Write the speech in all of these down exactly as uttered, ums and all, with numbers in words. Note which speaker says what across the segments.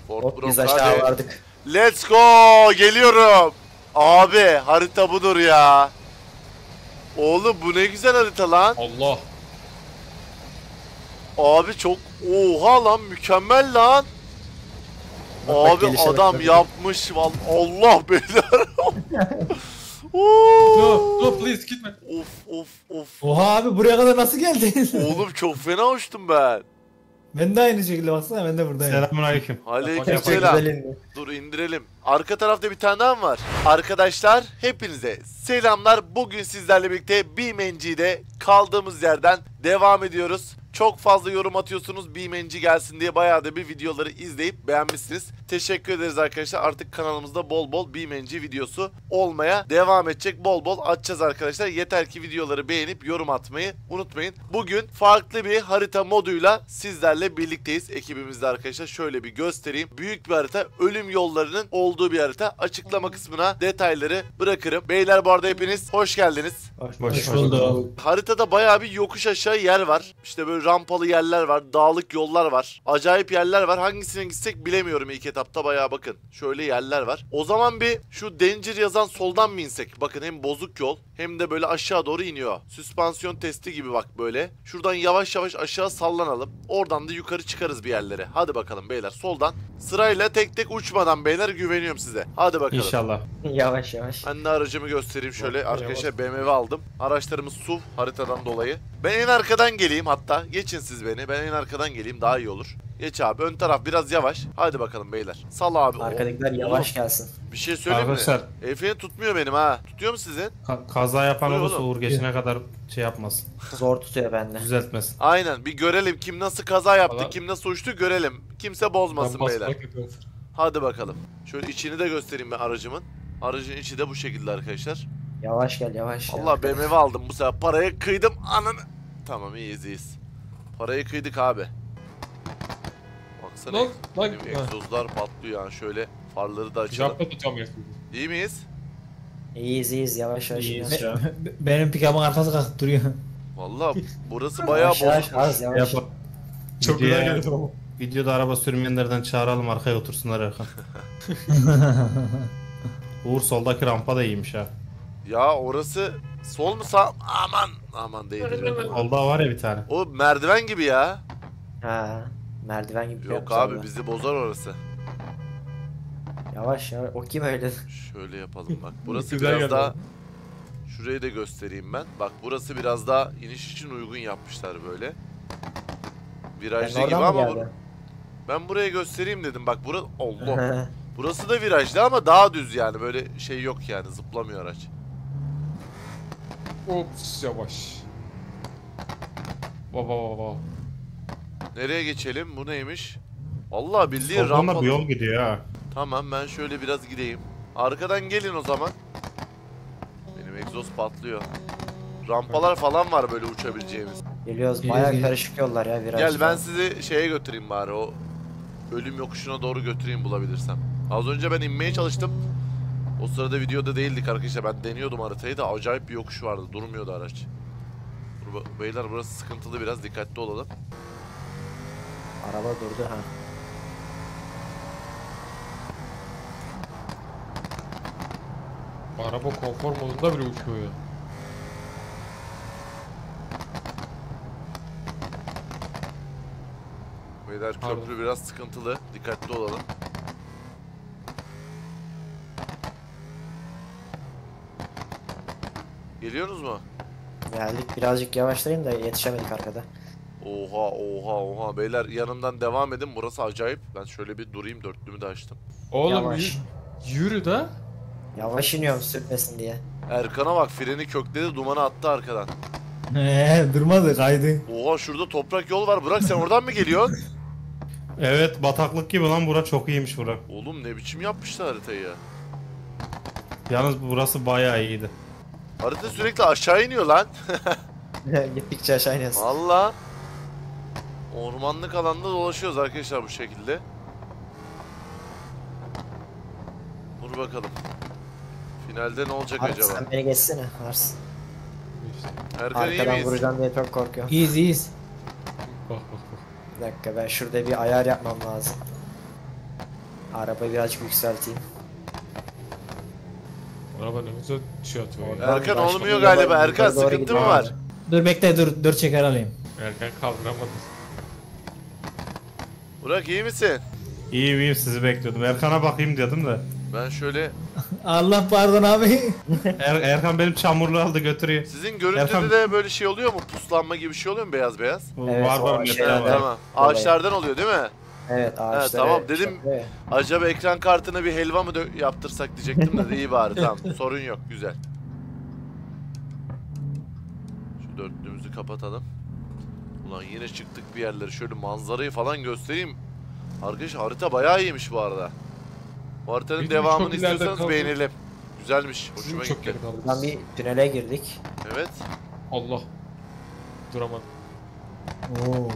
Speaker 1: Fort Bronx hadi. Vardık. Let's go, geliyorum. Abi harita budur ya. Oğlum bu ne güzel harita lan.
Speaker 2: Allah.
Speaker 1: Abi çok oha lan, mükemmel lan. Bak, abi bak, adam bak, yapmış vallahi. Allah beyler.
Speaker 2: No, no please gitme.
Speaker 1: Of of of.
Speaker 3: Oha abi buraya kadar nasıl geldin?
Speaker 1: Oğlum çok fena uçtum ben.
Speaker 3: Ben de aynı şekilde baksana, ben de buradayım.
Speaker 4: Selamünaleyküm.
Speaker 1: Aleykümselam. Dur indirelim. Arka tarafta bir tane daha var. Arkadaşlar hepinize selamlar. Bugün sizlerle birlikte B M N G'de kaldığımız yerden devam ediyoruz. Çok fazla yorum atıyorsunuz B M N G gelsin diye, bayağı da bir videoları izleyip beğenmişsiniz. Teşekkür ederiz arkadaşlar. Artık kanalımızda bol bol B M N G videosu olmaya devam edecek. Bol bol atacağız arkadaşlar. Yeter ki videoları beğenip yorum atmayı unutmayın. Bugün farklı bir harita moduyla sizlerle birlikteyiz ekibimizde arkadaşlar. Şöyle bir göstereyim. Büyük bir harita. Ölüm yollarının olduğu bir harita. Açıklama kısmına detayları bırakırım. Beyler bu arada hepiniz hoş geldiniz.
Speaker 3: Hoş, hoş bulduk.
Speaker 1: Haritada bayağı bir yokuş aşağı yer var. İşte böyle rampalı yerler var, dağlık yollar var, acayip yerler var. Hangisine gitsek bilemiyorum ilk etapta. Bayağı bakın şöyle yerler var. O zaman bir şu Danger yazan soldan mı insek? Bakın hem bozuk yol hem de böyle aşağı doğru iniyor. Süspansiyon testi gibi bak böyle. Şuradan yavaş yavaş aşağı sallanalım. Oradan da yukarı çıkarız bir yerlere. Hadi bakalım beyler, soldan. Sırayla tek tek uçmadan beyler, güveniyorum size. Hadi bakalım.
Speaker 4: İnşallah.
Speaker 5: Yavaş yavaş.
Speaker 1: Ben de aracımı göstereyim şöyle.
Speaker 2: Yavaş,
Speaker 1: Arkadaşlar
Speaker 2: yavaş.
Speaker 1: B M W aldım. Araçlarımız S U V haritadan dolayı. Ben en arkadan geleyim hatta. Geçin siz beni. Ben en arkadan geleyim, daha iyi olur. Geç abi. Ön taraf biraz yavaş. Hadi bakalım beyler. Sal abi.
Speaker 5: Arkadakiler
Speaker 1: Oğlum,
Speaker 5: yavaş gelsin.
Speaker 1: bir şey söyleyeyim
Speaker 4: Arkadaşlar,
Speaker 1: mi? El freni tutmuyor benim ha. Tutuyor mu sizin?
Speaker 4: ka- kaza yapan
Speaker 1: Buyur
Speaker 4: olursa
Speaker 1: oğlum.
Speaker 4: Uğur geçene kadar şey yapmasın.
Speaker 5: Zor tutuyor bende.
Speaker 4: Düzeltmesin.
Speaker 1: Aynen. Bir görelim kim nasıl kaza yaptı,
Speaker 2: Valla-
Speaker 1: kim nasıl uçtu görelim. Kimse bozmasın
Speaker 2: Ben
Speaker 1: beyler.
Speaker 2: basmak yapıyorum.
Speaker 1: Hadi bakalım. Şöyle içini de göstereyim ben aracımın. Aracın içi de bu şekilde arkadaşlar.
Speaker 5: Yavaş gel yavaş.
Speaker 1: Allah B M W aldım bu sefer. Parayı kıydım ananı. Tamam iyiyiz iyiyiz. Parayı kıydık abi. Baksana.
Speaker 2: Lan, lan.
Speaker 1: Benim egzozlar patlıyor yani, şöyle farları da açalım.
Speaker 2: Japla tutamıyorsun.
Speaker 1: İyi miyiz?
Speaker 5: İyiyiz iyiyiz yavaş yavaş.
Speaker 3: İyi,
Speaker 5: iniyoruz.
Speaker 3: be- benim pick-up'ın arkası kalkıp duruyor.
Speaker 1: Vallahi burası bayağı
Speaker 5: Yavaş yavaş
Speaker 1: bozukmuş.
Speaker 5: az yavaş.
Speaker 4: Yap.
Speaker 2: Çok güzel
Speaker 4: Videoya-
Speaker 2: geldi ama.
Speaker 4: Videoda araba sürmeyenlerden çağıralım, arkaya otursunlar Erkan. Uğur soldaki rampa da iyiymiş ha.
Speaker 1: Ya orası sol mu sağ? Aman aman değdirmedim.
Speaker 4: Solda var ya bir tane.
Speaker 1: O merdiven gibi ya.
Speaker 5: Ha, merdiven gibi.
Speaker 1: Yok
Speaker 5: yapmış
Speaker 1: abi
Speaker 5: orada.
Speaker 1: bizi bozar orası.
Speaker 5: Yavaş yavaş. O kim öyle?
Speaker 1: Şöyle yapalım bak. Burası
Speaker 2: Güzel
Speaker 1: biraz
Speaker 2: geldi
Speaker 1: daha...
Speaker 2: ama.
Speaker 1: Şurayı da göstereyim ben. Bak burası biraz daha iniş için uygun yapmışlar böyle.
Speaker 5: Ben
Speaker 1: Virajlı gibi
Speaker 5: oradan mı
Speaker 1: ama bu...
Speaker 5: geldi?
Speaker 1: ben buraya göstereyim dedim. Bak burası Allah. Burası da virajlı ama daha düz yani. Böyle şey yok yani. Zıplamıyor araç.
Speaker 2: Ops yavaş. Baba baba.
Speaker 1: Nereye geçelim? Bu neymiş? Allah bildiğin
Speaker 4: Soldan da
Speaker 1: rampalı.
Speaker 4: bu yol gidiyor ha.
Speaker 1: Tamam ben şöyle biraz gideyim. Arkadan gelin o zaman. Benim egzoz patlıyor. Rampalar falan var böyle uçabileceğimiz.
Speaker 5: Geliyoruz.
Speaker 3: Geliyor,
Speaker 5: Bayağı
Speaker 3: geliyor.
Speaker 5: karışık yollar ya viraj.
Speaker 1: Gel ben sizi şeye götüreyim bari, o ölüm yokuşuna doğru götüreyim bulabilirsem. Az önce ben inmeye çalıştım. O sırada videoda değildik arkadaşlar. Ben deniyordum haritayı da, acayip bir yokuş vardı. Durmuyordu araç. Dur, beyler burası sıkıntılı, biraz dikkatli olalım.
Speaker 5: Araba durdu ha.
Speaker 2: Araba konfor modunda bile uçuyor ya.
Speaker 1: Beyler
Speaker 2: Pardon.
Speaker 1: köprü biraz sıkıntılı. Dikkatli olalım. Geliyorsunuz mu?
Speaker 5: Geldik birazcık yavaşlayayım da yetişemedik arkada.
Speaker 1: Oha oha oha beyler, yanımdan devam edin, burası acayip. Ben şöyle bir durayım, dörtlümü de açtım.
Speaker 2: Oğlum
Speaker 5: Yavaş.
Speaker 2: yü- yürü de.
Speaker 5: Yavaş iniyorum sürtmesin diye.
Speaker 1: Erkan'a bak, freni kökledi, dumanı attı arkadan.
Speaker 3: Eee durmadı, kaydı.
Speaker 1: Oha şurada toprak yol var. Burak sen oradan mı geliyorsun?
Speaker 4: Evet, bataklık gibi lan, bura çok iyiymiş bura.
Speaker 1: Oğlum ne biçim yapmışlar haritayı ya.
Speaker 4: Yalnız burası bayağı iyiydi.
Speaker 1: Harita sürekli aşağı iniyor lan.
Speaker 5: Gittikçe aşağı iniyorsun.
Speaker 1: Valla. Ormanlık alanda dolaşıyoruz arkadaşlar bu şekilde. Dur bakalım. Finalde ne olacak
Speaker 5: Abi
Speaker 1: acaba?
Speaker 5: sen beni geçsene Ars.
Speaker 1: Erkan iyi
Speaker 5: Arkadan
Speaker 1: miyiz?
Speaker 5: vuracağım diye çok korkuyorum.
Speaker 3: İyiyiz iyiyiz.
Speaker 2: Bak bak bak.
Speaker 5: Bir dakika ben şurada bir ayar yapmam lazım. Arabayı birazcık yükselteyim.
Speaker 2: Araba ne güzel şey atıyor ya.
Speaker 5: Oradan
Speaker 1: Erkan
Speaker 5: başka
Speaker 1: olmuyor
Speaker 5: bir
Speaker 1: galiba.
Speaker 5: yola-
Speaker 1: Erkan
Speaker 5: yukarı doğru
Speaker 1: sıkıntı mı
Speaker 5: gidiyor.
Speaker 1: var?
Speaker 3: Dur bekle dur dur çeker alayım.
Speaker 2: Erken kaldıramadı.
Speaker 1: Burak iyi misin?
Speaker 4: İyiyim iyiyim sizi bekliyordum. Erkan'a bakayım dedim de.
Speaker 1: Ben şöyle...
Speaker 3: Allah pardon abi.
Speaker 4: Er, Erkan benim çamurlu aldı götürüyor.
Speaker 1: Sizin görüntüde
Speaker 4: Erkan-
Speaker 1: de böyle şey oluyor mu? Puslanma gibi bir şey oluyor mu beyaz beyaz?
Speaker 5: Evet,
Speaker 4: var
Speaker 5: o
Speaker 4: var
Speaker 5: şeyler
Speaker 4: mesela
Speaker 5: var.
Speaker 4: var.
Speaker 1: Tamam.
Speaker 5: Dolayı.
Speaker 1: Ağaçlardan oluyor değil mi?
Speaker 5: Evet ağaçları.
Speaker 1: tamam, dedim-
Speaker 5: çakıyor ya.
Speaker 1: Acaba ekran kartına bir helva mı dö- yaptırsak diyecektim de iyi bari tamam sorun yok güzel. Şu dörtlüğümüzü kapatalım. Ulan yine çıktık bir yerlere şöyle manzarayı falan göstereyim. Arkadaş harita bayağı iyiymiş bu arada. Bu haritanın
Speaker 2: Bizim
Speaker 1: devamını
Speaker 2: çok ileride
Speaker 1: istiyorsanız
Speaker 2: kaldı.
Speaker 1: beğenelim. Güzelmiş
Speaker 2: Bizim
Speaker 1: hoşuma
Speaker 2: çok
Speaker 1: gitti.
Speaker 2: geri kaldı.
Speaker 5: Buradan bir tünele girdik.
Speaker 1: Evet.
Speaker 2: Allah. Duramadım.
Speaker 3: Oo.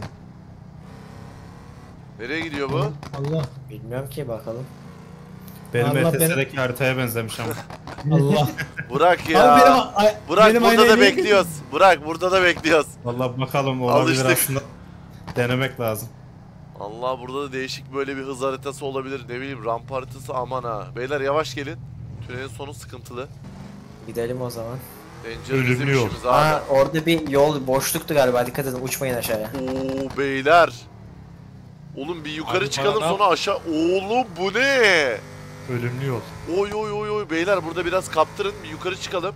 Speaker 1: Nereye gidiyor bu?
Speaker 3: Allah.
Speaker 5: Bilmiyorum ki bakalım.
Speaker 4: Benim
Speaker 3: Allah
Speaker 4: E T S'deki haritaya benzemiş ama.
Speaker 3: Allah.
Speaker 1: Burak ya.
Speaker 3: Abi benim, ay,
Speaker 1: Burak
Speaker 3: benim
Speaker 1: burada da
Speaker 3: aynı elim-
Speaker 1: bekliyoruz. Burak burada da bekliyoruz.
Speaker 4: Vallahi bakalım olabilir
Speaker 1: Alıştık.
Speaker 4: aslında. Denemek lazım.
Speaker 1: Allah burada da değişik böyle bir hız haritası olabilir. Ne bileyim ramp haritası aman ha. Beyler yavaş gelin. Tünelin sonu sıkıntılı.
Speaker 5: Gidelim o zaman.
Speaker 1: Danger bizim
Speaker 4: Ölümlü yol.
Speaker 1: işimiz abi.
Speaker 5: Aa, orada bir yol boşluktu galiba, dikkat edin uçmayın aşağıya.
Speaker 1: Oo beyler. Oğlum bir yukarı
Speaker 2: Abi
Speaker 1: çıkalım
Speaker 2: bana-
Speaker 1: sonra aşağı. Oğlum bu ne?
Speaker 4: Ölümlü yol.
Speaker 1: Oy oy oy oy beyler burada biraz kaptırın bir yukarı çıkalım.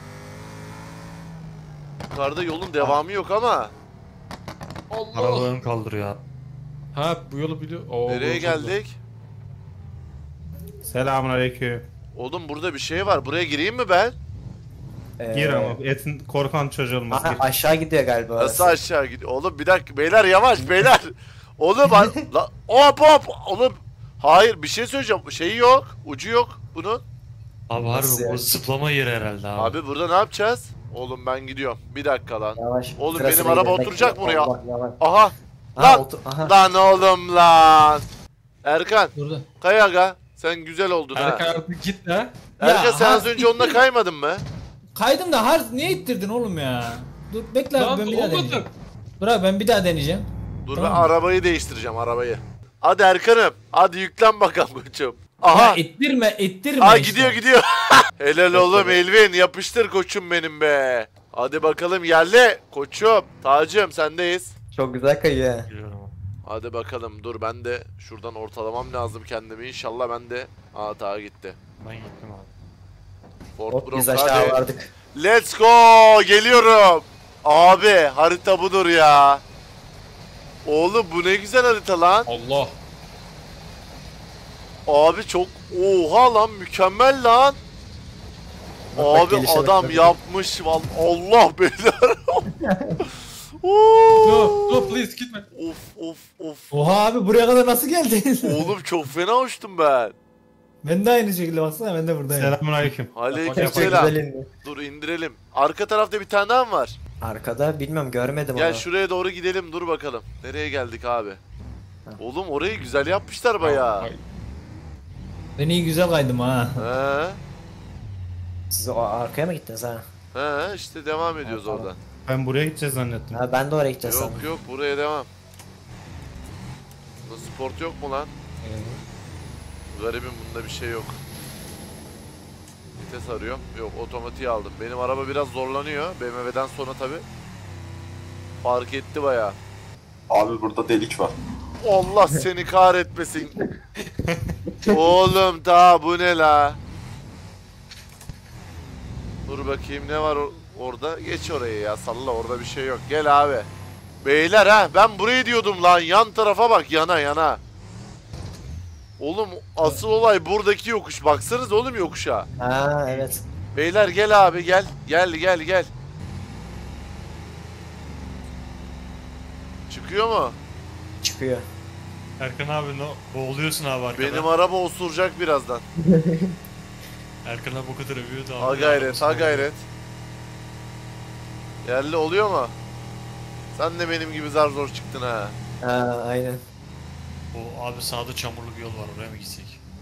Speaker 1: Yukarıda yolun devamı yok ama.
Speaker 2: Allah.
Speaker 4: Araba ön kaldırıyor.
Speaker 2: Ha bu yolu biliyor. Oo,
Speaker 1: Nereye
Speaker 2: bu yolu
Speaker 1: geldik?
Speaker 4: Selamun aleyküm.
Speaker 1: Oğlum burada bir şey var. Buraya gireyim mi ben?
Speaker 5: Ee,
Speaker 4: Gir ama etin korkan çocuğu olmaz.
Speaker 5: aha,
Speaker 4: Gir.
Speaker 5: aşağı gidiyor galiba
Speaker 1: Nasıl
Speaker 5: orası.
Speaker 1: aşağı gidiyor? Oğlum bir dakika beyler yavaş beyler. Oğlum lan la, hop hop oğlum. Hayır bir şey söyleyeceğim. Şeyi yok. Ucu yok bunun.
Speaker 6: Abi
Speaker 5: Nasıl
Speaker 6: harbi
Speaker 5: yani?
Speaker 6: o zıplama yeri herhalde abi.
Speaker 1: Abi burada ne yapacağız? Oğlum ben gidiyorum. Bir dakika lan.
Speaker 5: Yavaş.
Speaker 1: Oğlum
Speaker 5: sıra
Speaker 1: benim
Speaker 5: sıra
Speaker 1: araba
Speaker 5: gidelim.
Speaker 1: oturacak
Speaker 5: Bekle.
Speaker 1: mı oraya?
Speaker 5: Allah, yavaş.
Speaker 1: Aha.
Speaker 5: Aha,
Speaker 1: Lan.
Speaker 5: otur- aha.
Speaker 1: Lan oğlum lan. Erkan.
Speaker 3: Burada.
Speaker 1: Kay aga. Sen güzel oldun
Speaker 2: Erkan
Speaker 1: ha.
Speaker 2: artık git ha.
Speaker 1: Erkan
Speaker 3: Ya,
Speaker 1: sen
Speaker 3: ha,
Speaker 1: az önce onunla kaymadın mı?
Speaker 3: Kaydım da har niye ittirdin oğlum ya? Dur bekle abi
Speaker 2: Lan
Speaker 3: ben bir daha
Speaker 2: olmadı.
Speaker 3: deneyeceğim. Bırak ben bir daha deneyeceğim.
Speaker 1: Dur
Speaker 3: Tamam.
Speaker 1: ben arabayı değiştireceğim arabayı. Hadi Erkan'ım. Hadi yüklen bakalım koçum.
Speaker 3: Ya
Speaker 1: Aha.
Speaker 3: ittirme ittirme
Speaker 1: Aa
Speaker 3: işte.
Speaker 1: gidiyor gidiyor. Helal oğlum Elvin yapıştır koçum benim be. Hadi bakalım yerle koçum. Tacım sendeyiz.
Speaker 5: Çok güzel kayıyor ha.
Speaker 6: Biliyorum ama.
Speaker 1: Hadi bakalım dur ben de şuradan ortalamam lazım kendimi. İnşallah ben de. Aa ta gitti.
Speaker 6: Ben gittim abi.
Speaker 1: Ford
Speaker 5: Hop biz
Speaker 1: Bronco
Speaker 5: aşağı
Speaker 1: hadi.
Speaker 5: vardık.
Speaker 1: Let's go geliyorum. Abi harita budur ya. Oğlum bu ne güzel harita lan.
Speaker 2: Allah.
Speaker 1: Abi çok oha lan mükemmel lan.
Speaker 5: Bak, bak,
Speaker 1: Abi
Speaker 5: gelişe bak,
Speaker 1: adam
Speaker 5: bak.
Speaker 1: yapmış vallahi Allah beyler.
Speaker 2: No,
Speaker 1: Oo.
Speaker 2: no please gitme.
Speaker 1: Of of of.
Speaker 3: Oha abi buraya kadar nasıl geldin?
Speaker 1: Oğlum çok fena uçtum ben.
Speaker 3: Ben de aynı şekilde baksana ben de buradayım.
Speaker 4: Selamun aleyküm.
Speaker 5: Çok
Speaker 1: Aleykümselam.
Speaker 5: güzel indi.
Speaker 1: Dur indirelim. Arka tarafta bir tane daha mı var?
Speaker 5: Arkada bilmiyorum, görmedim
Speaker 1: Gel
Speaker 5: onu.
Speaker 1: şuraya doğru gidelim dur bakalım. Nereye geldik abi?
Speaker 5: Ha.
Speaker 1: Oğlum orayı güzel yapmışlar bayağı.
Speaker 2: Ay,
Speaker 3: Ben iyi güzel kaydım ha.
Speaker 1: He.
Speaker 5: Siz o arkaya mı gittiniz ha?
Speaker 1: He işte devam ediyoruz
Speaker 5: tamam.
Speaker 1: oradan.
Speaker 4: Ben buraya gideceğiz zannettim.
Speaker 5: Ha ben de oraya gideceğiz
Speaker 1: Yok
Speaker 5: sandım.
Speaker 1: yok buraya devam. Burada sport yok mu lan? Garibim bunda bir şey yok. Vites arıyorum. Yok otomatiği aldım. Benim araba biraz zorlanıyor. B M W'den sonra tabi. Fark etti bayağı.
Speaker 7: Abi burada delik var.
Speaker 1: Allah seni kahretmesin. Oğlum ta bu ne la? Dur bakayım ne var or- orada? Geç orayı ya salla orada bir şey yok. Gel abi. Beyler ha ben burayı diyordum lan yan tarafa bak yana yana. Oğlum asıl olay buradaki yokuş. Baksanız oğlum yokuşa.
Speaker 5: Ha evet.
Speaker 1: Beyler gel abi gel. Gel gel gel. Çıkıyor mu?
Speaker 5: Çıkıyor.
Speaker 6: Erkan abi no, boğuluyorsun abi arkada.
Speaker 1: Benim araba osuracak birazdan.
Speaker 6: Erkan abi o kadar övüyordu abi.
Speaker 1: Ha gayret ha gayret. Yerli oluyor mu? Sen de benim gibi zar zor çıktın ha.
Speaker 5: Ha aynen.
Speaker 6: O abi sağda çamurlu bir yol var, oraya mı gitsek?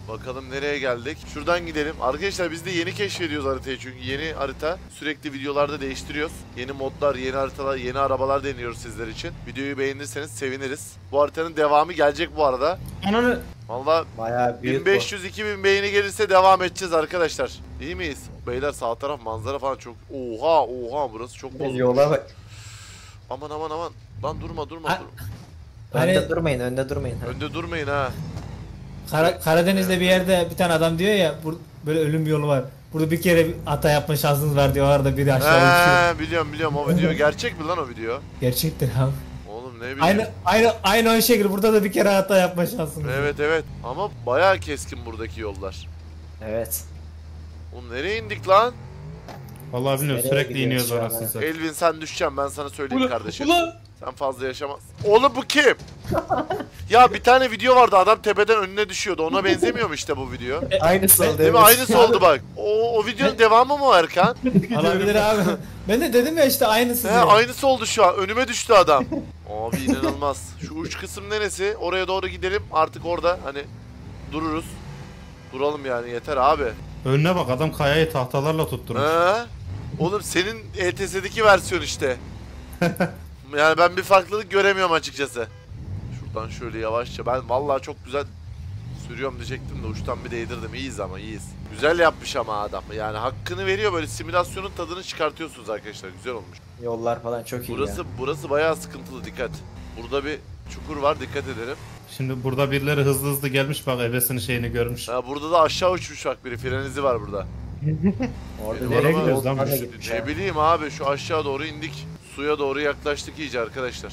Speaker 1: Bakalım nereye geldik. Şuradan gidelim. Arkadaşlar biz de yeni keşfediyoruz haritayı çünkü yeni harita. Sürekli videolarda değiştiriyoruz. Yeni modlar, yeni haritalar, yeni arabalar deniyoruz sizler için. Videoyu beğenirseniz seviniriz. Bu haritanın devamı gelecek bu arada.
Speaker 3: Ananı.
Speaker 1: Valla
Speaker 5: Bayağı büyük
Speaker 1: bin beş yüz iki bin beğeni gelirse devam edeceğiz arkadaşlar. İyi miyiz? Beyler sağ taraf manzara falan çok... Oha oha burası çok
Speaker 5: bu.
Speaker 1: bozuk.
Speaker 5: Yola bak.
Speaker 1: Aman aman aman. Lan durma durma.
Speaker 3: Ha-
Speaker 1: Dur.
Speaker 3: Hani-
Speaker 5: Önde durmayın, önde durmayın. Ha.
Speaker 1: Önde durmayın ha.
Speaker 3: Kara- Karadeniz'de bir yerde bir tane adam diyor ya bur- böyle ölüm yolu var. Burada bir kere bir hata yapma şansınız var diyor. Orada biri aşağı uçuyor.
Speaker 1: He biliyorum biliyorum o video. Gerçek mi lan o video?
Speaker 3: Gerçektir abi.
Speaker 1: Oğlum ne bileyim.
Speaker 3: Aynı aynı aynı o şekilde burada da bir kere hata yapma şansınız var.
Speaker 1: Evet evet ama bayağı keskin buradaki yollar.
Speaker 5: Evet.
Speaker 1: Oğlum nereye indik lan?
Speaker 4: Vallahi bilmiyorum
Speaker 5: Nereye
Speaker 4: sürekli
Speaker 5: gidiyoruz
Speaker 4: iniyoruz
Speaker 5: şu an
Speaker 4: anasını
Speaker 5: ya?
Speaker 4: satayım.
Speaker 1: Elvin sen düşeceksin ben sana söyleyeyim
Speaker 2: Ulan,
Speaker 1: kardeşim.
Speaker 2: ulan.
Speaker 1: Sen fazla yaşamaz. Oğlum bu kim? Ya bir tane video vardı adam tepeden önüne düşüyordu. Ona benzemiyor mu işte bu video?
Speaker 5: Aynısı oldu.
Speaker 1: Değil mi?
Speaker 5: evet.
Speaker 1: Aynısı oldu bak. O, o videonun devamı mı o Erkan?
Speaker 3: Olabilir abi. Ben de dedim ya işte aynısı
Speaker 1: He
Speaker 3: diyor.
Speaker 1: aynısı oldu şu an. Önüme düştü adam. Abi inanılmaz. Şu uç kısım neresi? Oraya doğru gidelim. Artık orada hani dururuz. Duralım yani yeter abi.
Speaker 4: Önüne bak adam kayayı tahtalarla tutturmuş.
Speaker 1: He? Oğlum senin E T S'deki versiyon işte. Yani ben bir farklılık göremiyorum açıkçası. Şuradan şöyle yavaşça. Ben vallahi çok güzel sürüyorum diyecektim de uçtan bir değdirdim. İyiyiz ama iyiyiz. Güzel yapmış ama adam. Yani hakkını veriyor böyle simülasyonun tadını çıkartıyorsunuz arkadaşlar. Güzel olmuş.
Speaker 5: Yollar falan çok iyi
Speaker 1: Burası
Speaker 5: ya.
Speaker 1: burası bayağı sıkıntılı dikkat. Burada bir çukur var dikkat edelim.
Speaker 4: Şimdi burada birileri hızlı hızlı gelmiş bak ebesinin şeyini görmüş.
Speaker 1: Ha, burada da aşağı uçmuş bak biri fren izi var burada.
Speaker 5: Orada
Speaker 1: Benim
Speaker 5: nereye
Speaker 1: araba-
Speaker 5: gidiyoruz lan?
Speaker 4: Orada
Speaker 5: Ne
Speaker 4: gitmiş
Speaker 1: Ne bileyim abi şu aşağı doğru indik. Suya doğru yaklaştık iyice arkadaşlar.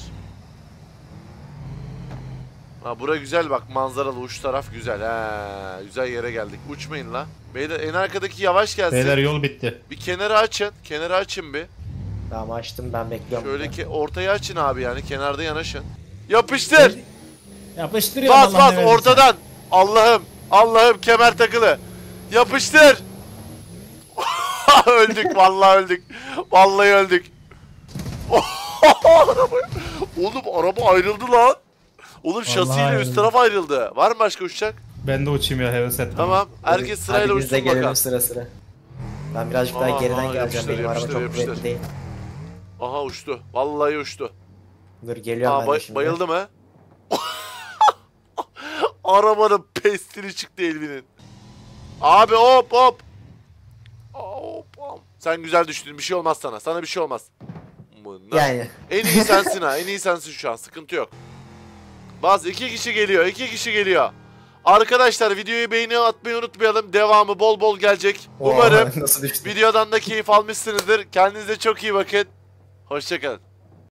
Speaker 1: Ha bura güzel bak manzaralı uç taraf güzel. Ha güzel yere geldik. Uçmayın la. Beyler en arkadaki yavaş gelsin.
Speaker 4: Beyler yol bitti.
Speaker 1: Bir kenara açın. Kenara açın bir.
Speaker 5: Tamam açtım ben bekliyorum.
Speaker 1: Şöyle
Speaker 5: burada.
Speaker 1: ki ortaya açın abi yani kenarda yanaşın. Yapıştır.
Speaker 3: Yapıştırıyor
Speaker 1: Bas
Speaker 3: Allah
Speaker 1: bas
Speaker 3: ne verirse.
Speaker 1: ortadan. Allah'ım. Allah'ım kemer takılı. Yapıştır. Öldük vallahi öldük. Vallahi öldük. Araba. Oğlum araba ayrıldı lan. Oğlum şasiyle
Speaker 3: ayrıldı.
Speaker 1: üst taraf ayrıldı. Var mı başka uçacak?
Speaker 4: Ben de uçayım ya heves ettim.
Speaker 1: Tamam. Herkes
Speaker 5: Hadi
Speaker 1: sırayla
Speaker 5: biz de
Speaker 1: uçsun
Speaker 5: gelelim
Speaker 1: bakalım.
Speaker 5: sıra sıra. Ben birazcık
Speaker 1: Aa,
Speaker 5: daha geriden
Speaker 1: aa,
Speaker 5: geleceğim.
Speaker 1: yapıştır,
Speaker 5: Benim araba
Speaker 1: yapıştır,
Speaker 5: çok
Speaker 1: yapıştır.
Speaker 5: kuvvetli değil.
Speaker 1: Aha uçtu. Vallahi uçtu.
Speaker 5: Dur geliyorum
Speaker 1: Aa
Speaker 5: ben
Speaker 1: bay-
Speaker 5: de şimdi.
Speaker 1: bayıldı mı? Arabanın pestili çıktı Elvin'in. Abi hop hop. Hop hop. Sen güzel düştün. Bir şey olmaz sana. Sana bir şey olmaz. Mına.
Speaker 5: Yani.
Speaker 1: En iyi sensin ha. En iyi sensin şu an. Sıkıntı yok. Bazı iki kişi geliyor. iki kişi geliyor. Arkadaşlar videoyu beğeni atmayı unutmayalım. Devamı bol bol gelecek. Umarım
Speaker 5: Oha, nasıl düştü?
Speaker 1: videodan da keyif almışsınızdır. Kendinize çok iyi bakın. Hoşçakalın.